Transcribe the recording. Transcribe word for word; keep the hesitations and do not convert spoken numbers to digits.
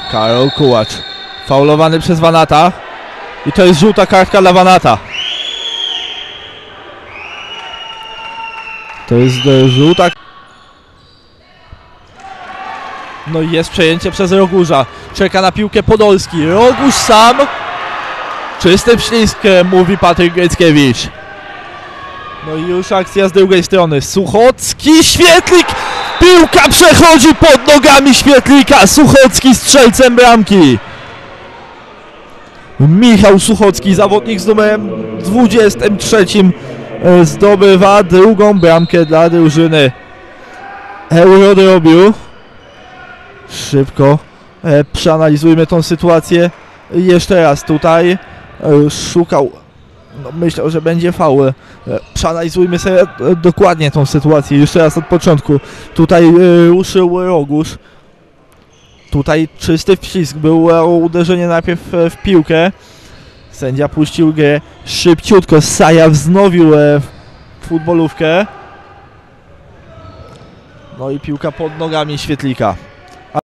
Karol Kułacz faulowany przez Vanata i to jest żółta kartka dla Vanata. To jest e, żółta. No i jest przejęcie przez Rogusza. Czeka na piłkę Podolski. Rogusz sam. Czysty wślizg, mówi Patryk Greckiewicz. No i już akcja z drugiej strony. Suchocki, Świetlik! Piłka przechodzi pod nogami Świetlika. Suchocki strzelcem bramki. Michał Suchocki, zawodnik z numerem dwudziestym trzecim, zdobywa drugą bramkę dla drużyny Eurodrobiu. Szybko e, przeanalizujmy tą sytuację jeszcze raz. Tutaj e, szukał, no myślał, że będzie faul. E, przeanalizujmy sobie e, dokładnie tą sytuację jeszcze raz od początku. Tutaj e, ruszył Rogusz. Tutaj czysty wślizg, było uderzenie najpierw w, w piłkę. Sędzia puścił grę szybciutko. Saja wznowił e, futbolówkę. No i piłka pod nogami Świetlika.